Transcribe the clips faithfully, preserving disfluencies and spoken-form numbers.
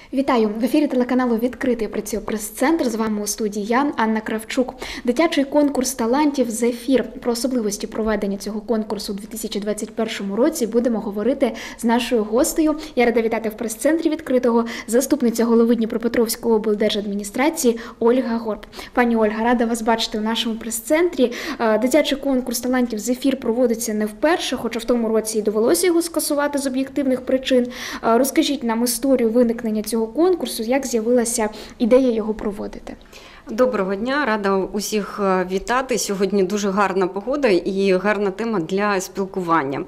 Вітаю! В ефірі телеканалу «Відкритий» працює прес-центр. З вами у студії я, Анна Кравчук. Дитячий конкурс талантів «Зефір». Про особливості проведення цього конкурсу у дві тисячі двадцять першому році будемо говорити з нашою гостею. Я рада вітати в прес-центрі «Відкритого» заступниця голови Дніпропетровської облдержадміністрації Ольга Горб. Пані Ольга, рада вас бачити у нашому прес-центрі. Дитячий конкурс талантів «Зефір» проводиться не вперше, хоча в тому році і довелося його скасувати з об'єктивних причин. Розкажіть нам історію виникнення цього конкурсу, як з'явилася ідея його проводити. Доброго дня, рада усіх вітати. Сьогодні дуже гарна погода і гарна тема для спілкування.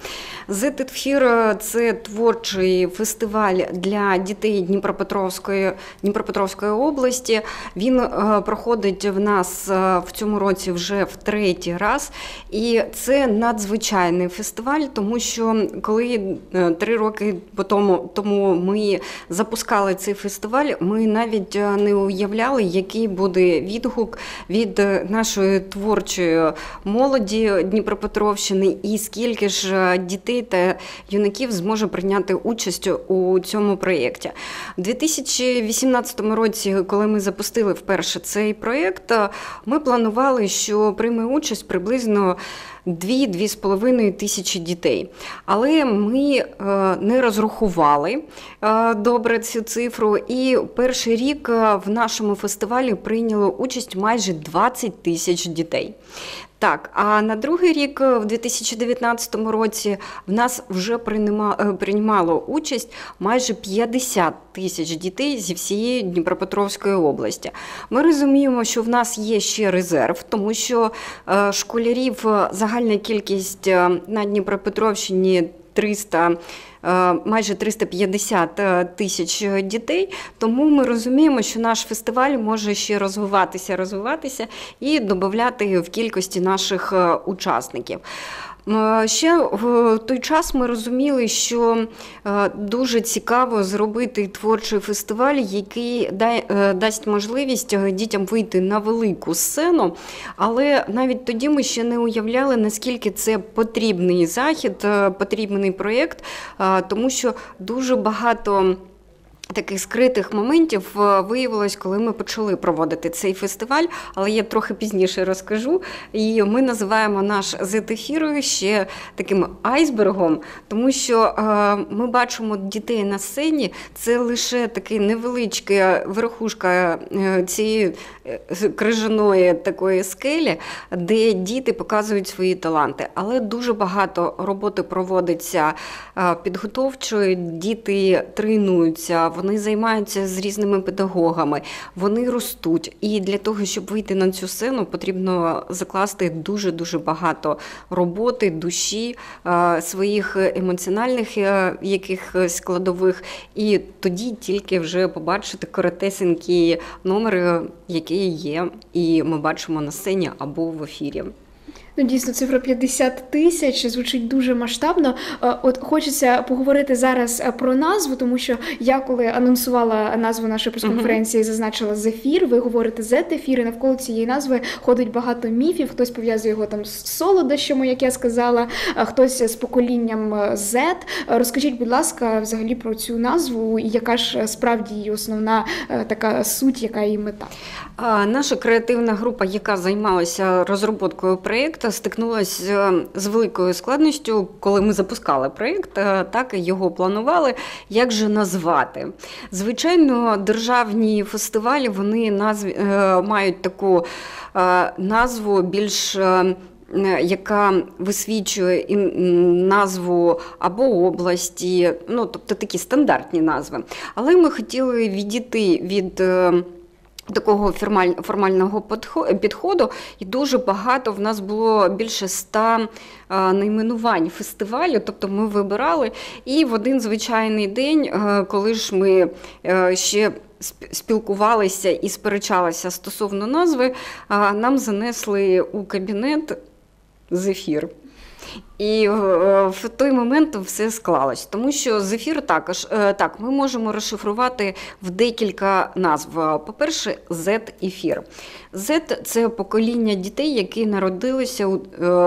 «Зефір» – це творчий фестиваль для дітей Дніпропетровської, Дніпропетровської області. Він проходить в нас в цьому році вже в третій раз. І це надзвичайний фестиваль, тому що коли три роки тому, тому ми запускали цей фестиваль, ми навіть не уявляли, який буде відгук від нашої творчої молоді Дніпропетровщини і скільки ж дітей та юнаків зможе прийняти участь у цьому проєкті. У дві тисячі вісімнадцятому році, коли ми запустили вперше цей проєкт, ми планували, що прийме участь приблизно дві-дві з половиною тисячі дітей. Але ми не розрахували добре цю цифру, і перший рік в нашому фестивалі прийняло участь майже двадцять тисяч дітей. Так, а на другий рік, в дві тисячі дев'ятнадцятому році, в нас вже приймало участь майже п'ятдесят тисяч дітей зі всієї Дніпропетровської області. Ми розуміємо, що в нас є ще резерв, тому що школярів загальна кількість на Дніпропетровщині триста, майже триста п'ятдесят тисяч дітей, тому ми розуміємо, що наш фестиваль може ще розвиватися, розвиватися і додати в кількості наших учасників. Ще в той час ми розуміли, що дуже цікаво зробити творчий фестиваль, який дасть можливість дітям вийти на велику сцену, але навіть тоді ми ще не уявляли, наскільки це потрібний захід, потрібний проєкт, тому що дуже багато таких скритих моментів виявилось, коли ми почали проводити цей фестиваль, але я трохи пізніше розкажу. І ми називаємо наш «Зефір» ще таким айсбергом, тому що ми бачимо дітей на сцені, це лише такий невеличка верхушка цієї крижаної такої скелі, де діти показують свої таланти. Але дуже багато роботи проводиться підготовчої, діти тренуються, вони займаються з різними педагогами, вони ростуть. І для того, щоб вийти на цю сцену, потрібно закласти дуже-дуже багато роботи, душі, своїх емоціональних якихось складових. І тоді тільки вже побачити коротесенький номер, який є, і ми бачимо на сцені або в ефірі. Ну, дійсно, цифра п'ятдесят тисяч звучить дуже масштабно. От хочеться поговорити зараз про назву, тому що я, коли анонсувала назву нашої прес-конференції, зазначила «Зефір», ви говорите «Зефір», і навколо цієї назви ходить багато міфів. Хтось пов'язує його там з солодощами, як я сказала, хтось з поколінням Z. Розкажіть, будь ласка, взагалі про цю назву і яка ж справді її основна така суть, яка її мета? Наша креативна група, яка займалася розробкою проєкту, стикнулася з великою складністю, коли ми запускали проєкт, так і його планували, як же назвати. Звичайно, державні фестивалі, вони назв... мають таку назву більш яка висвічує назву або області, ну, тобто такі стандартні назви. Але ми хотіли відійти від такого формального підходу, і дуже багато в нас було більше ста найменувань фестивалю, тобто ми вибирали, і в один звичайний день, коли ж ми ще спілкувалися і сперечалися стосовно назви, нам занесли у кабінет «Зефір». І в той момент все склалось, тому що зефір також, так, ми можемо розшифрувати в декілька назв. По-перше, зет-ефір. Зет – це покоління дітей, які народилися в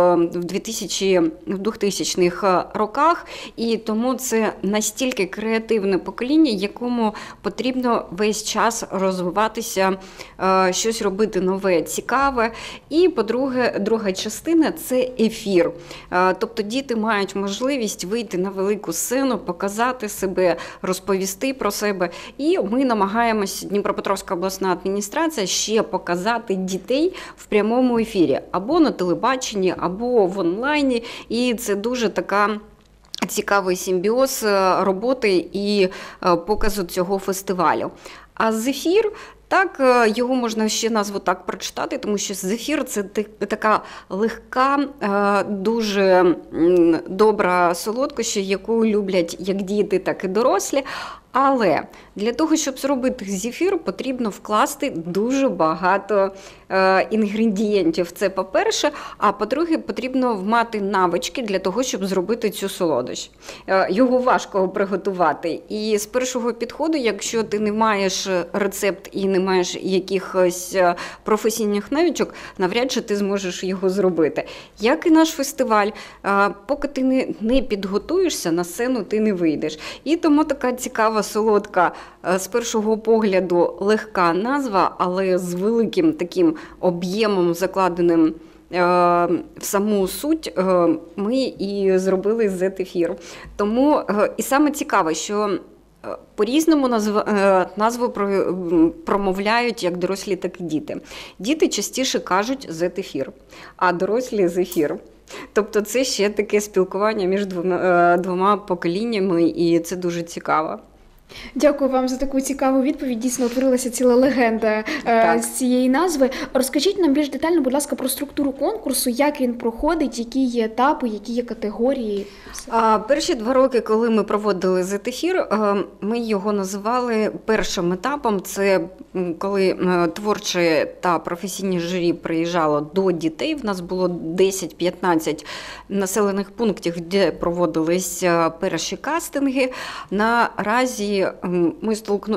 двохтисячних роках, і тому це настільки креативне покоління, якому потрібно весь час розвиватися, щось робити нове, цікаве. І, по-друге, друга частина – це ефір. Тобто діти мають можливість вийти на велику сцену, показати себе, розповісти про себе. І ми намагаємось, Дніпропетровська обласна адміністрація, ще показати дітей в прямому ефірі. Або на телебаченні, або в онлайні. І це дуже така цікавий симбіоз роботи і показу цього фестивалю. А зефір, так, його можна ще назву так прочитати, тому що зефір – це така легка, дуже добра солодкоща, яку люблять як діти, так і дорослі. Але для того, щоб зробити зефір, потрібно вкласти дуже багато е, інгредієнтів. Це по-перше, а по-друге, потрібно мати навички для того, щоб зробити цю солодощ. Е, його важко приготувати. І з першого підходу, якщо ти не маєш рецепт і не маєш якихось професійних навичок, навряд чи ти зможеш його зробити. Як і наш фестиваль, е, поки ти не, не підготуєшся, на сцену ти не вийдеш. І тому така цікава солодка, з першого погляду легка назва, але з великим таким об'ємом, закладеним в саму суть, ми і зробили зет-ефір. Тому і саме цікаве, що по-різному назву промовляють як дорослі, так і діти. Діти частіше кажуть зет-ефір, а дорослі – зефір. Тобто це ще таке спілкування між двома, двома поколіннями, і це дуже цікаво. Дякую вам за таку цікаву відповідь. Дійсно, утворилася ціла легенда так. з цієї назви. Розкажіть нам більш детально, будь ласка, про структуру конкурсу, як він проходить, які є етапи, які є категорії. А, перші два роки, коли ми проводили зет-ефір, ми його називали першим етапом. Це коли творче та професійне журі приїжджало до дітей. В нас було десять-п'ятнадцять населених пунктів, де проводились перші кастинги. Наразі ми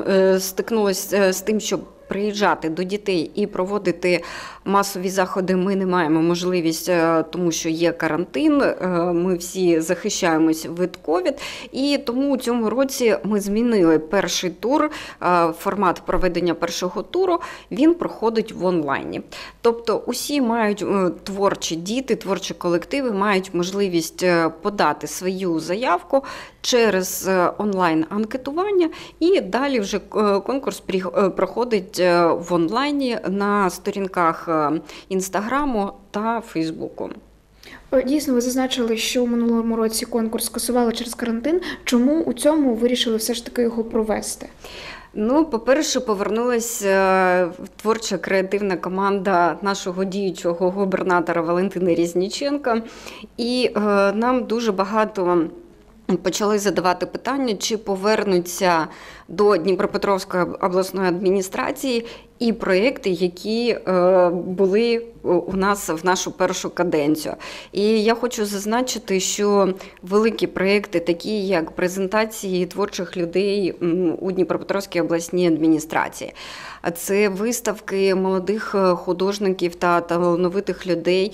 стикнулися з тим, що приїжджати до дітей і проводити масові заходи ми не маємо можливість, тому що є карантин, ми всі захищаємось від ковід, і тому у цьому році ми змінили перший тур, формат проведення першого туру, він проходить в онлайні. Тобто усі мають, творчі діти, творчі колективи мають можливість подати свою заявку через онлайн-анкетування, і далі вже конкурс проходить в онлайні на сторінках Інстаграму та Фейсбуку. Дійсно, ви зазначили, що у минулому році конкурс скасували через карантин. Чому у цьому вирішили все ж таки його провести? Ну, по-перше, повернулася творча креативна команда нашого діючого губернатора Валентини Різніченка, і е, нам дуже багато почали задавати питання, чи повернуться до Дніпропетровської обласної адміністрації і проєкти, які е, були у нас в нашу першу каденцію. І я хочу зазначити, що великі проєкти, такі як презентації творчих людей у Дніпропетровській обласній адміністрації, це виставки молодих художників та талановитих людей,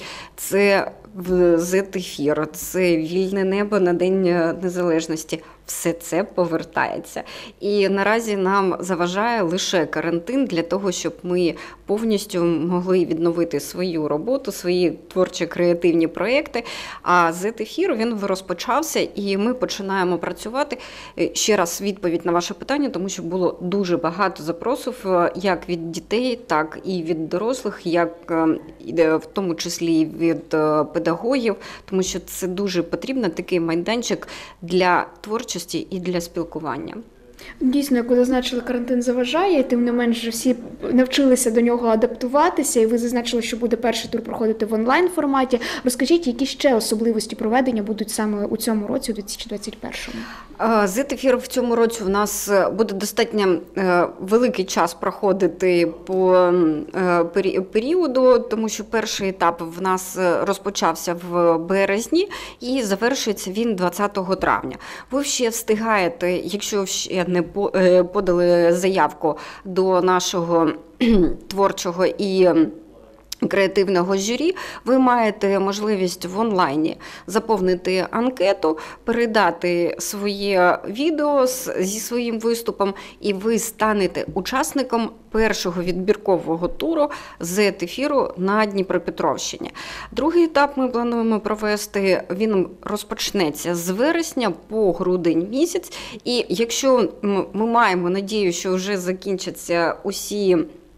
це зет-ефір, це вільне небо на День Незалежності. Все це повертається. І наразі нам заважає лише карантин для того, щоб ми повністю могли відновити свою роботу, свої творчі креативні проєкти. А зет-ефір, він розпочався, і ми починаємо працювати. Ще раз відповідь на ваше питання, тому що було дуже багато запросів, як від дітей, так і від дорослих, як в тому числі від педагогів, тому що це дуже потрібно, такий майданчик для творчості і для спілкування. Дійсно, як ви зазначили, карантин заважає, і тим не менш всі навчилися до нього адаптуватися, і ви зазначили, що буде перший тур проходити в онлайн-форматі. Розкажіть, які ще особливості проведення будуть саме у цьому році, у дві тисячі двадцять першому? Зет-ефір в цьому році у нас буде достатньо великий час проходити по періоду, тому що перший етап в нас розпочався в березні і завершується він двадцятого травня. Ви ще встигаєте, якщо ще не подали заявку до нашого творчого і креативного журі, ви маєте можливість в онлайні заповнити анкету, передати своє відео зі своїм виступом, і ви станете учасником першого відбіркового туру Зет-ефіру на Дніпропетровщині. Другий етап ми плануємо провести, він розпочнеться з вересня по грудень місяць, і якщо ми маємо надію, що вже закінчаться усі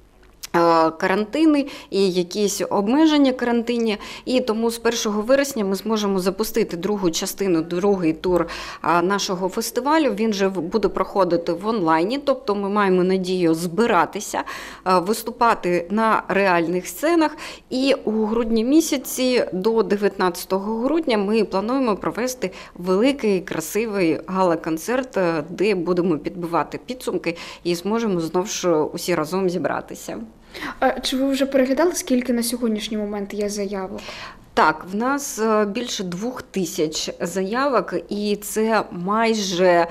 карантини і якісь обмеження карантині, і тому з першого вересня ми зможемо запустити другу частину, другий тур нашого фестивалю. Він же буде проходити в онлайні, тобто ми маємо надію збиратися, виступати на реальних сценах, і у грудні місяці до дев'ятнадцятого грудня ми плануємо провести великий, красивий гала-концерт, де будемо підбивати підсумки і зможемо знову ж усі разом зібратися. А чи ви вже переглядали, скільки на сьогоднішній момент є заявок? Так, в нас більше двох тисяч заявок, і це майже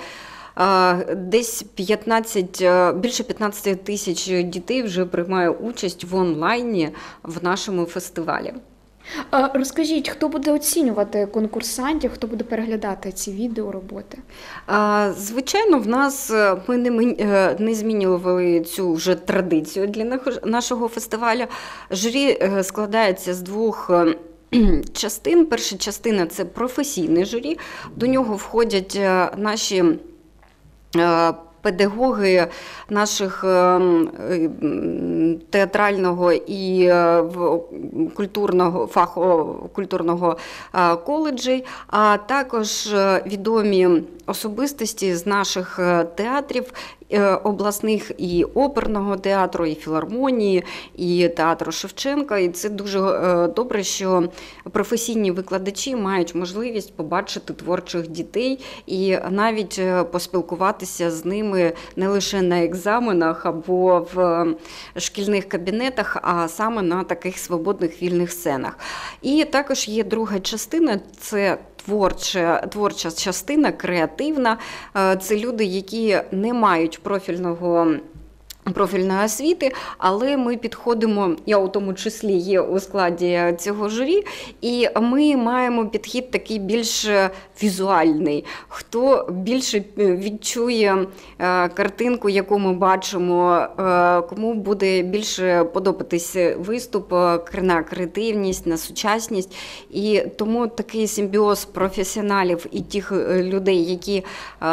десь п'ятнадцять, більше п'ятнадцять тисяч дітей вже приймає участь в онлайні в нашому фестивалі. Розкажіть, хто буде оцінювати конкурсантів, хто буде переглядати ці відеороботи? Звичайно, в нас ми не, не змінювали цю вже традицію для нашого фестивалю. Журі складається з двох частин. Перша частина – це професійне журі. До нього входять наші педагоги наших театрального і культурного фаху культурного коледжі, а також відомі особистості з наших театрів обласних, і оперного театру, і філармонії, і театру Шевченка. І це дуже добре, що професійні викладачі мають можливість побачити творчих дітей і навіть поспілкуватися з ними не лише на екзаменах або в шкільних кабінетах, а саме на таких свободних вільних сценах. І також є друга частина – це Творча, творча частина, креативна. Це люди, які не мають профільного профільної освіти, але ми підходимо, я у тому числі є у складі цього журі, і ми маємо підхід такий більш візуальний. Хто більше відчує картинку, яку ми бачимо, кому буде більше подобатись виступ на креативність, на сучасність. І тому такий симбіоз професіоналів і тих людей, які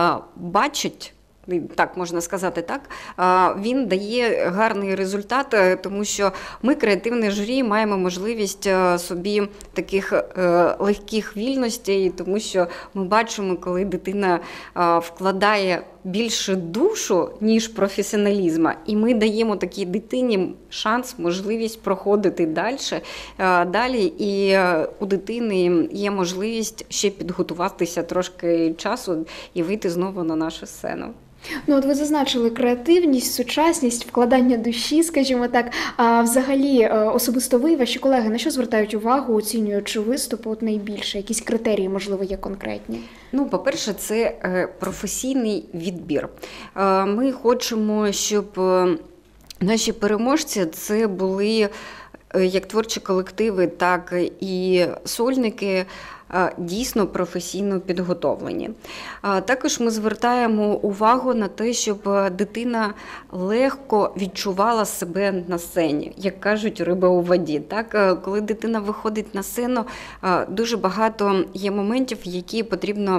бачать, так можна сказати, так, він дає гарний результат, тому що ми, креативне журі, маємо можливість собі таких легких вільностей, тому що ми бачимо, коли дитина вкладає більше душу, ніж професіоналізму, і ми даємо такій дитині шанс, можливість проходити далі, далі, і у дитини є можливість ще підготуватися трошки часу і вийти знову на нашу сцену. Ну, от ви зазначили креативність, сучасність, вкладання душі, скажімо так. А взагалі, особисто ви, ваші колеги, на що звертають увагу, оцінюючи виступи от найбільше? Якісь критерії, можливо, є конкретні? Ну, по-перше, це професійний відбір. Ми хочемо, щоб наші переможці це були як творчі колективи, так і сольники, дійсно професійно підготовлені. Також ми звертаємо увагу на те, щоб дитина легко відчувала себе на сцені, як кажуть, риба у воді. Так? Коли дитина виходить на сцену, дуже багато є моментів, які потрібно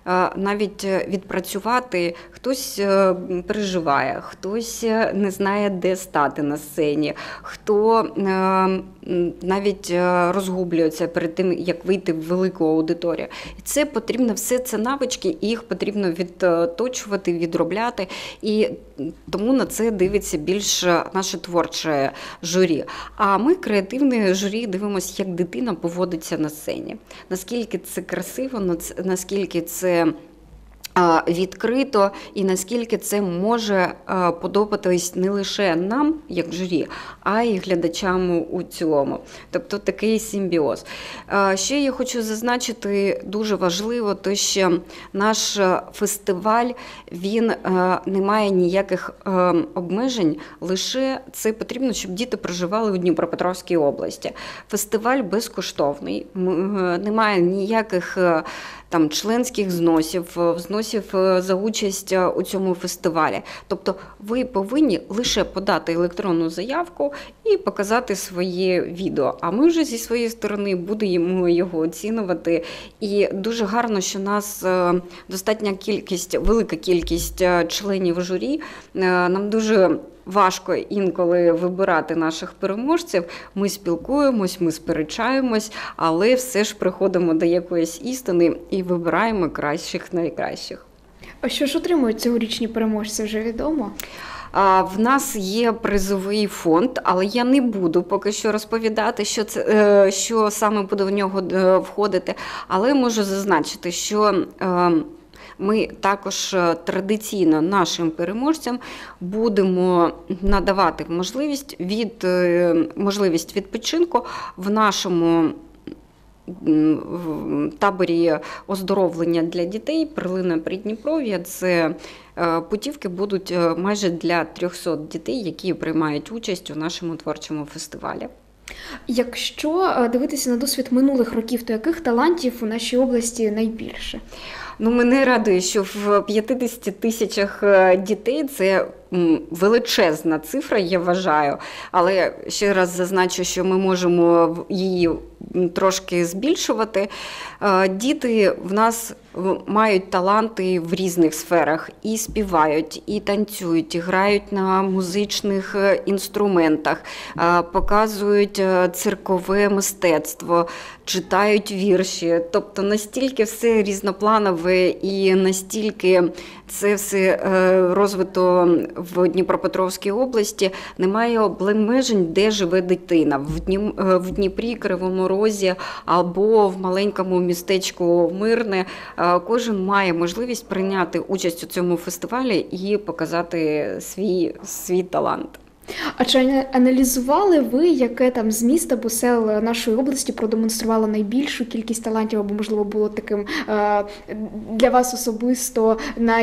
навіть відпрацювати. Хтось переживає, хтось не знає, де стати на сцені, хто навіть розгублюється перед тим, як вийти в велику аудиторію. І це потрібно, все це навички, і їх потрібно відточувати, відробляти. І тому на це дивиться більш наше творче журі. А ми, креативне журі, дивимося, як дитина поводиться на сцені. Наскільки це красиво, наскільки це відкрито і наскільки це може подобатись не лише нам, як журі, а й глядачам у цілому. Тобто такий симбіоз. Ще я хочу зазначити, дуже важливо, то що наш фестиваль, він не має ніяких обмежень, лише це потрібно, щоб діти проживали у Дніпропетровській області. Фестиваль безкоштовний, немає ніяких там членських взносів, взносів за участь у цьому фестивалі. Тобто ви повинні лише подати електронну заявку і показати своє відео. А ми вже зі своєї сторони будемо його оцінювати. І дуже гарно, що нас достатня кількість, велика кількість членів журі. Нам дуже важко інколи вибирати наших переможців. Ми спілкуємось, ми сперечаємось, але все ж приходимо до якоїсь істини і вибираємо кращих найкращих. А що ж отримують цьогорічні переможці, вже відомо? В нас є призовий фонд, але я не буду поки що розповідати, що це, що саме буде в нього входити. Але можу зазначити, що ми також традиційно нашим переможцям будемо надавати можливість, від, можливість відпочинку в нашому таборі оздоровлення для дітей «Перлина Придніпров'я». Це путівки будуть майже для трьохсот дітей, які приймають участь у нашому творчому фестивалі. Якщо дивитися на досвід минулих років, то яких талантів у нашій області найбільше? Ну, мене радує, що в п'ятдесяти тисячах дітей це величезна цифра, я вважаю. Але ще раз зазначу, що ми можемо її трошки збільшувати. Діти в нас мають таланти в різних сферах. І співають, і танцюють, і грають на музичних інструментах, показують циркове мистецтво, читають вірші. Тобто настільки все різнопланове і настільки це все розвито в Дніпропетровській області, немає обмежень, де живе дитина. В Дніпрі, Кривому Розі або в маленькому містечку Мирне кожен має можливість прийняти участь у цьому фестивалі і показати свій, свій талант. А чи аналізували ви, яке там з міст або сел нашої області продемонструвало найбільшу кількість талантів, або, можливо, було таким для вас особисто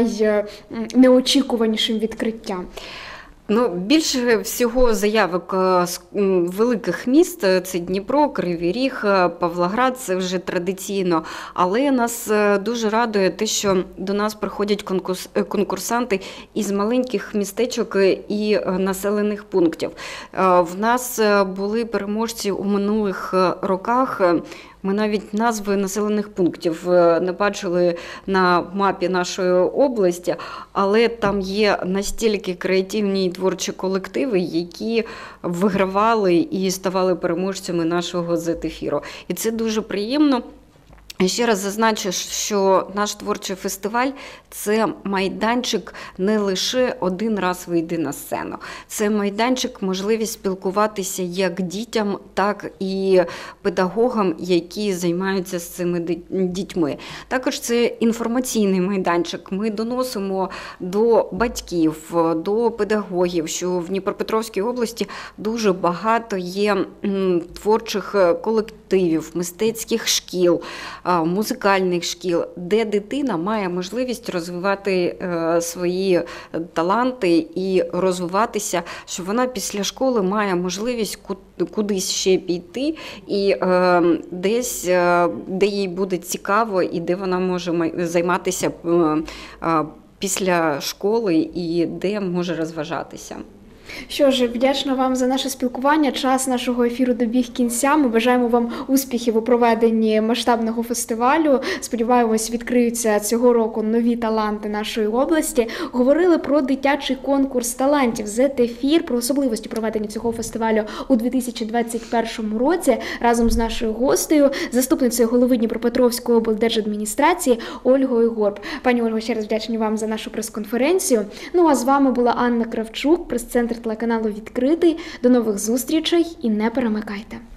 найнеочікуванішим відкриттям? Ну, більше всього заявок з великих міст – це Дніпро, Кривий Ріг, Павлоград, це вже традиційно. Але нас дуже радує те, що до нас приходять конкурс, конкурсанти із маленьких містечок і населених пунктів. В нас були переможці у минулих роках. Ми навіть назви населених пунктів не бачили на мапі нашої області, але там є настільки креативні і творчі колективи, які вигравали і ставали переможцями нашого зет-ефіру. І це дуже приємно. Ще раз зазначу, що наш творчий фестиваль – це майданчик не лише один раз вийти на сцену. Це майданчик, можливість спілкуватися як дітям, так і педагогам, які займаються з цими дітьми. Також це інформаційний майданчик. Ми доносимо до батьків, до педагогів, що в Дніпропетровській області дуже багато є творчих колективів, мистецьких шкіл, музикальних шкіл, де дитина має можливість розвивати свої таланти і розвиватися, що вона після школи має можливість кудись ще піти і десь, де їй буде цікаво і де вона може займатися після школи і де може розважатися. Що ж, вдячна вам за наше спілкування. Час нашого ефіру добіг кінця. Ми бажаємо вам успіхів у проведенні масштабного фестивалю. Сподіваємось, відкриються цього року нові таланти нашої області. Говорили про дитячий конкурс талантів «Зет-ефір», про особливості проведення цього фестивалю у дві тисячі двадцять першому році разом з нашою гостею, заступницею голови Дніпропетровської облдержадміністрації Ольгою Горб. Пані Ольго, ще раз вдячні вам за нашу прес-конференцію. Ну а з вами була Анна Кравчук, прес-центр телеканалу «Відкритий». До нових зустрічей і не перемикайте.